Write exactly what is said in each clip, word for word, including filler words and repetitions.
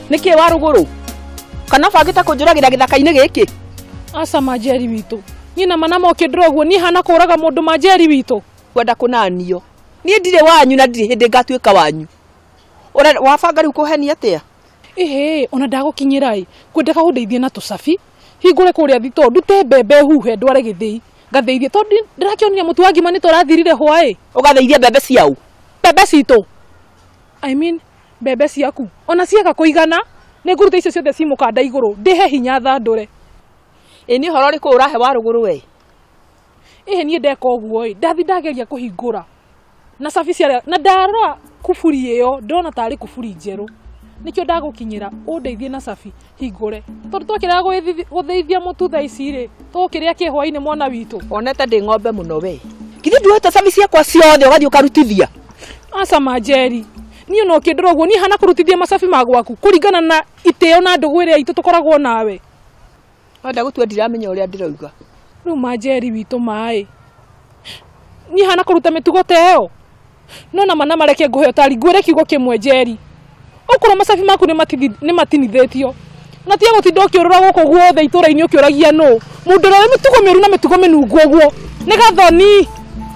Niki wa ruguru. Kana bangita kunjuragira githaka-ini giki. Asa majeri witu. Nyina manama okindroguo ni hana kuraga mundu majeri witu. Kwenda kunanio. Ni ndire wanyu na ndire hindi ngatuika wanyu. Ora wabanga riu kuhenia atia? Ehe, ona ndagukinyira i. Kwendeka undeithie na tusafi. Hingure kuria thito ndute mbembe huhe ndware githii. Ngatheithie tondu ndirakionire mutu wa ngima ni turathirire hwae. Ugatheithie mbembe ciau. Mbembe citu. I mean mbembe ciaku. Ona ciaga kuigana. Ni nguruta icio ciothe cimukanda iguru. Ndihe hinya thandure. Ini horo riku urahe wa ruguru we. Ehe nie ndeka uguo i. Ndathi ndageria kuhingura. Na safi cia na ndarora kuburi iyo ndona tari kuburi njeru. Nikio ndagukinyira undeithie na safi hingure. Tondu twakira gutheithia mutu tha ici ri. Tukiria kihwa-ini mwana witu. Onete ndi ng'ombe muno we. Kithi nduete safi ciakwa ciothe ugathi ukarutithia. Asa majeri. Ni no kindroguo ni hana kurutithia masafi magwaku kuringana na iteo na ndugu iria itu tukoragwo nawe. Wenda gutwe ndiramenya uria ndiroiga. Riu majeri witu mai. Ni hana kuruta mitugo teo. No na mana mareke nguhe tari ngwire kiugo kimwe jeri. Ukura masafi maku ni matini ni matinithitio. Na tia gutinda ukiurura guku guothe itura-ini ukiuragia no. Mundu ria mitugo miru na mitugo minungu uguo. Ni gathoni.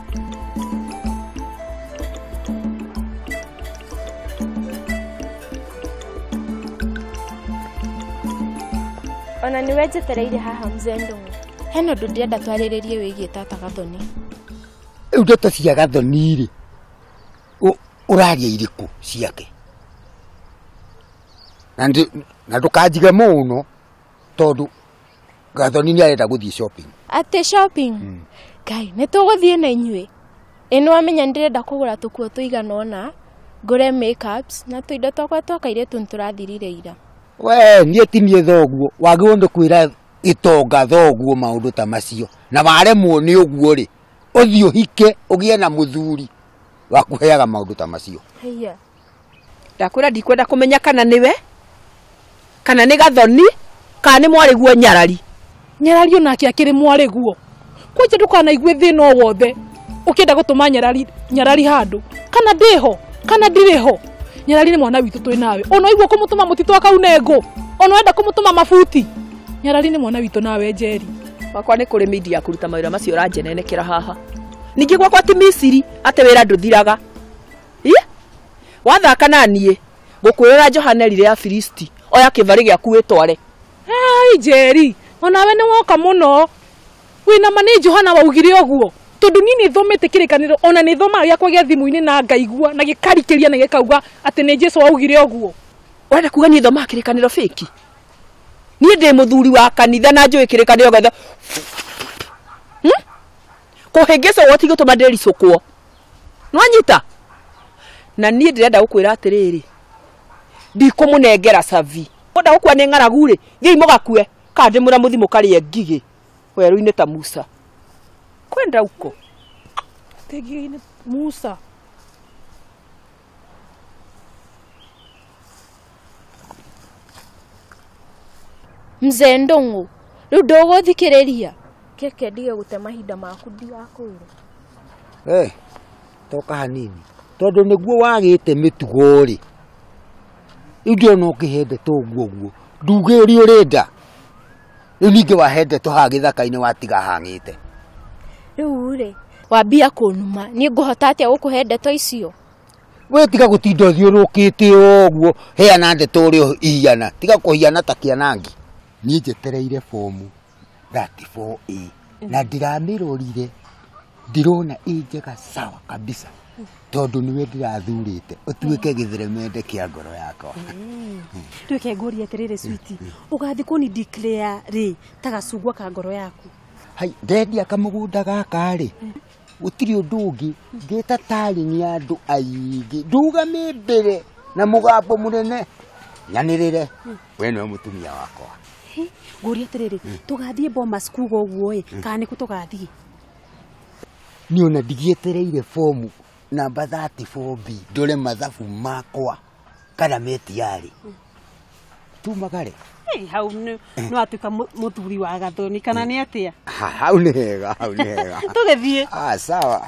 Ona niwe njetereire haha mzee Ndungu. Heno ndu ndirenda twariririe wigie tata Gathoni. Riu ndeto cia Gathoni ri uraria iriku ciake. Nandi na ndukanjige muno tondu Gathoni ni arenda guthie shopping. Ate shopping? Kai, ne tuguthie na inyue. Eno amenya ndirenda kugura tukuo tuigana ona, ngure makeups na tuindo twakwa twakaire tunturathirire ira. We nie tinie thoguo wagionde kwira itonga thoguo maundu ta macio na baremwo ni uguo ri uthio hike ugie na muthuri wa kuheaga maundu ta macio. Haya. Ndakwira ndikwenda kumenya kana niwe kana ni Gathoni kana ni mwariguo Nyarari. Nyarari onake akiri mwariguo. Kwije ndukana igwe thina wothe. Ukienda gutuma Nyarari Nyarari handu kana ndiho kana ndiriho. Nyarari ni mwana witu twi nawe. Ono igwo kumutuma mutito akaunengo. Ono enda kumutuma mafuti. Nyarari ni mwana witu nawe Njeri. Wakwa ni kuri media kuruta mawira macio ranjenenekera haha. Ningi gwakwa ti Misiri ate wira nduthiraga. Ii? Wathaka nanie ngukwira Johaneli ya Filisti. Oya kivari gyaku witware. Ai Njeri, onawe ni woka muno. Wina mani Johana waugire oguo. Tondu nini thomete kirikaniro ona ni thoma yakwa gya thimu-ini na ngaigua na gikarikiria na gikauga ati ni Jesu waugire oguo. Wenda kuga ni thoma kirikaniro feki. Ni ndi muthuri wa kanitha na njui kirikaniro gatha. Hmm? Kuhengeso woti gutuma ndiricukwo. Nwanyita. Na ni ndirenda gukwira atiriri. Ndikumunengera savi. Oda gukwa ni ng'aragu ri, thii mugakue. Kandi mura muthimu kari ngigi. Weru-ini ta Musa. Kwenda uko. Tegine Musa. Mzee Ndungu, riu nduguthikiriria. Keke ndige gute mahinda maku ndigakwire. Eh, toka hanini. Tondu niguo wagite mitugo ri. Idio no kihende toguo guo. Nduge ri urenda. Riu ninge wahende to ha githaka-ini watiga hangite. Riu ri wambia kunuma ni nguhota atia gukuhe ndeto icio. We tiga gutinda thiurukite oguo heana ndeto uri ihiana tiga kuhiana ta kianangi. Ni njetereire fomu thirty-four A na ndiramirorire ndirona injega sawa kabisa tondu niwe ndirathurite utuike githeremende kia ngoro yakwa. Tuike ngori eterere switi ugathi kuni declare ri tagacugwa ka ngoro yaku. Hai ndendia kamugunda gaka ri gutiri undu ungi ngeta tari ni andu aingi nduga mimbere na mugambo munene nyanirire we no mutumia wakwa. Ngori eterere tugathie Bomas kuga uguo e kana ni kutugathie. Ni ona ndigietereire fomu namba thirty-four B ndore mathabu makwa kana metiari tumagare. Eh hau no atuka muthuri wa Gathoni kana ni atia. Hau ni hega hau ni hega. Tugethie. Ah sawa.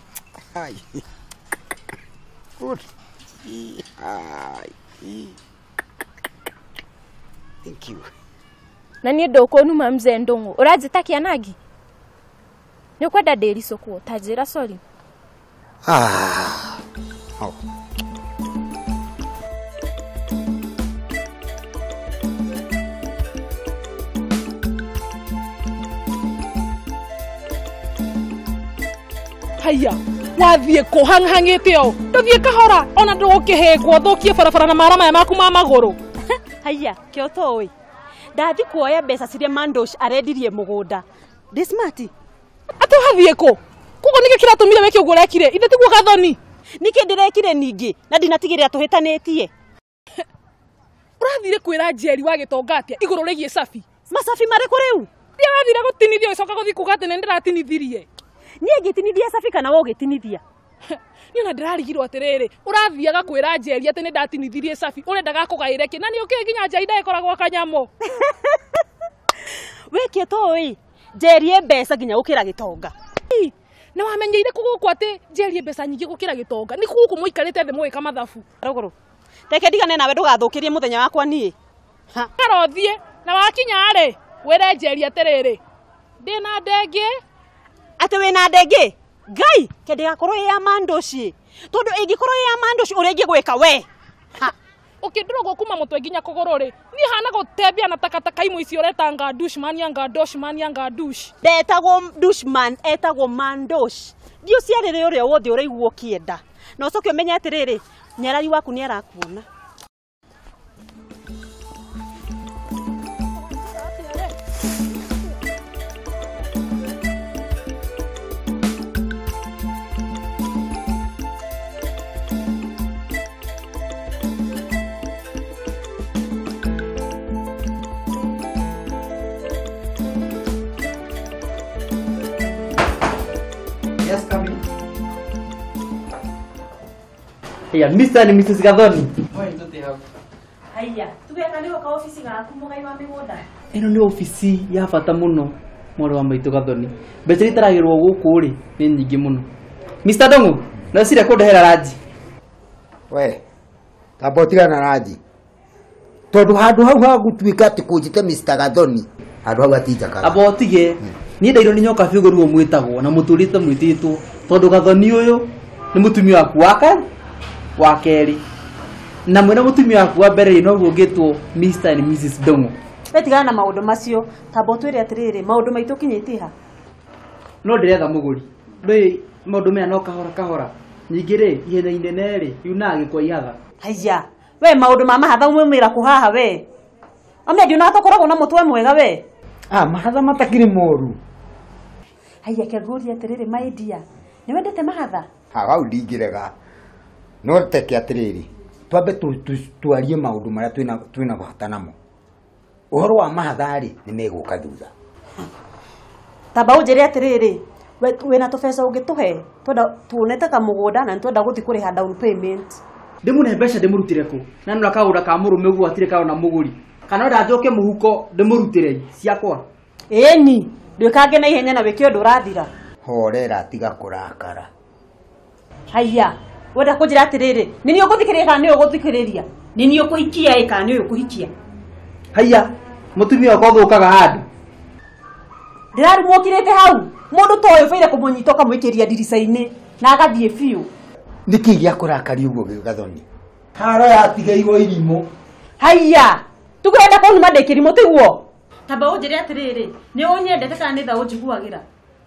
Ai. Good. Ai. Thank you. Na niĩ ndũkũnuma mzee Ndung'u ũranjĩta kĩanangi nĩ ũkwenda ndĩricũkwo ta njĩra sorry. Ah. Oh. Haya, wathiĩ kũ hang'ang'ĩte o ndũthiĩ kahora ona ndũgũkĩhĩngwo thũkie barabara na mara maya maku ma magũrũ. Haya kĩo toĩ ndathi kuoya mbeca ciria Mandosh arendirie mũgũnda ndĩ smart atĩ wathiĩ kũ kuko nĩkĩ kĩratũmire wĩke ũguo ũrekire ithe tiguo Gathoni nĩkĩ ndĩrekire ningĩ na ndinatigĩrĩra tũhĩtanĩtie. Ũrathire kwĩra Njeri wa Gĩtonga atĩa igũrũ rĩgiĩ Safi Masafi marĩkũ rĩu rĩrĩa wathire gũtinithia ũcoka gũthiĩ kuga atĩ nĩ ndĩratinithirie niĩ ngĩtinithia Safi kana we ũgĩtinithia. Niĩ ona ndĩrarigirwo atĩrĩrĩ ũrathiaga kwĩra Njeri atĩ nĩ ndatinithirie Safi ũrendaga kũgaĩre kĩ na nĩ ũkĩĩ nginya Njeri ndagĩkoragwo kanyamũ. Wĩkĩ toĩ Njeri mbeca nginya gũkĩra Gĩtonga. Na wamenyeire kũgũkũ atĩ Njeri mbeca nyingĩ gũkĩra Gĩtonga nĩ kũgũkũ mũikarĩte thĩ mũgĩka mathabu. Rũgũrũ reke ndigane nawe ndũgathũkĩrie mũthenya wakwa niĩ. Arothie na wakinya rĩ wĩre Njeri atĩrĩrĩ ndĩna ndengĩ atĩ wĩna ndengĩ Ngai ke ndigakorwo ya Mandosh tondu ingĩkorwo ya Mandosh ũrĩa ingĩgwĩka we. Ukindurogwo kuma mutwe nginya kũgũrũ rĩ ni hana gũtembea na takataka imwe icio retanga dushman yanga dushman yanga dush ndetagwo dushman etagwo Mandosh ndio ciarĩrĩ ũrĩa wothe ũraigua kĩenda na ũcoke ũmenye atĩrĩrĩ nyarari waku nĩ arakuona. Yes, come in. Yeah, Mister and Missus Gathoni. Why don't they have? Haya, tugeka nĩ goka ofisi gaku mũgai wa mĩgũnda. Ĩno nĩ ofisi ya bata mũno mwarĩ wa maitũ Gathoni. Mbeca itaragĩrwo gũkũ rĩ nĩ nyingĩ mũno. Mister Ndung'u, no cire kũndehera ranji. We, tamba ũtigana na ranji. Tondũ handũ hau hagũtuĩka atĩ kũnjĩte Mister Gathoni, handũ hau atinjakaga. Aba ũtige. Niĩ ndairwo nĩ nyoka biũ ruo mwĩtagwo na mũtũrĩte mwĩtĩtwo tondũ Gathoni ũyũ nĩ mũtumia waku wa ka wa kerĩ na mwena mũtumia waku wa mbere no ũngĩtwo Mister and Missus Ndung'u. Wetigana na maũndũ macio tamba ũtwĩre atĩrĩrĩ maũndũ maitũ kinyĩtie ha. No ndĩretha mũgũri ndũĩ maũndũ maya no kahora kahora ningĩ rĩ ihenya inene rĩ yunaga gĩkwa ihatha. Haya we maũndũ ma mahatha umĩra kũ haha we ame ndio natokoragwo na mũtwe mwega we. Ah, mahatha matakĩrĩ moru. Haya kĩagũria atĩrĩrĩ maidia nĩ wendete mahatha. Ha wau ndingĩrega no teke atĩrĩrĩ twambe twarie maũndũ marĩa twĩna twĩna bata namo. Ũhoro wa mahatha rĩ nĩ megũka thutha. Tamba ũnjĩre atĩrĩrĩ wĩna tũbeca ũngĩtũhe twenda tuonete ka mũgũnda na twenda gũthiĩ kũrĩha down payment. Ndĩmũne mbeca ndĩmũrutĩre kũ na nĩ kaũndũ ka mũrũme ũguo atirĩ kaona mũgũri kana ndanjoke mũhuko ndĩmũrutĩre ciakwa. Ĩni ndũkange na ihenya na wĩke ũndũ ũrathira. Horera tiga kũrakara. Haya wenda kũnjĩra atĩrĩrĩ nĩ niĩ ũgũthikĩrĩria kana nĩ ũgũthikĩrĩria nĩ niĩ ũkũhikia ĩ kana nĩ ũkũhikia. Haya mũtumia wako thũkaga handũ. Ndĩrarumwo kirĩte hau mũndũ toĩ ũbĩire kũmũnyita ũkamũikĩria ndirica-inĩ na agathiĩ biũ. Nĩkĩ gĩa kũrakari ũguo Gathoni? Haro yatigĩirwo irimũ. Haya tũkwenda kũnuma ndĩkĩrimũ tiguo. Tamba ũnjĩre atĩrĩrĩ nĩ ũnyendete kana nĩ tha ũnjiguagĩra.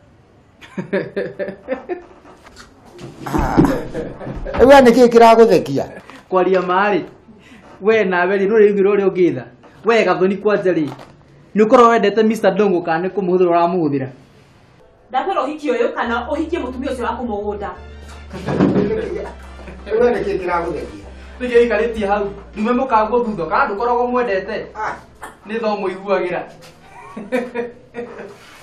Ewe nĩkĩ kĩragũthekia? Kwaria marĩ we nawe rĩ rũrĩ rũrĩ rũrĩ ũngĩtha we Gathoni kwanja rĩ nĩ ũkorwo wendete Mister Ndung'u kana nĩ kũmũhũthĩra ũramũhũthĩra. Ndakwĩra ũhikie ũyũ kana ũhikie mũtumia ũcio wa kũmũgũnda. Ewe nĩkĩ kĩragũthekia? Nĩkĩ ikarĩtie hau ndume mũkagwo thutha kana ndũkoragwo mwendete nĩ tho mũiguagĩra.